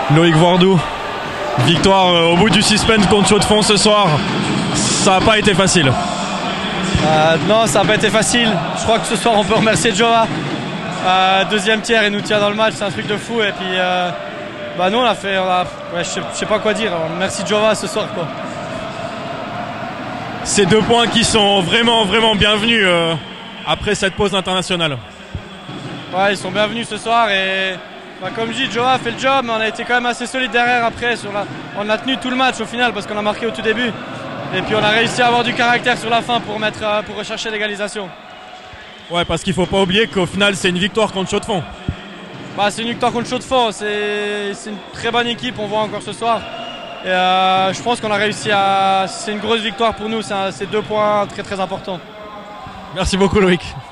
Loïc Voardou, victoire au bout du suspense contre Chaux-de-Fonds ce soir. Ça n'a pas été facile. Non, ça n'a pas été facile. Je crois que ce soir on peut remercier Jova. Deuxième tiers, il nous tient dans le match, c'est un truc de fou. Et puis nous on a fait, je sais pas quoi dire. Merci Jova ce soir quoi. Ces 2 points qui sont vraiment bienvenus après cette pause internationale. Ouais, ils sont bienvenus ce soir et comme je dis, Jova a fait le job, mais on a été quand même assez solide derrière après. On a tenu tout le match au final parce qu'on a marqué au tout début. Et puis on a réussi à avoir du caractère sur la fin pour rechercher l'égalisation. Ouais, parce qu'il ne faut pas oublier qu'au final c'est une victoire contre Chaux-de-Fonds. C'est une victoire contre Chaux-de-Fonds, c'est une très bonne équipe, on voit encore ce soir. Et je pense qu'on a réussi c'est une grosse victoire pour nous, c'est 2 points très importants. Merci beaucoup Loïc.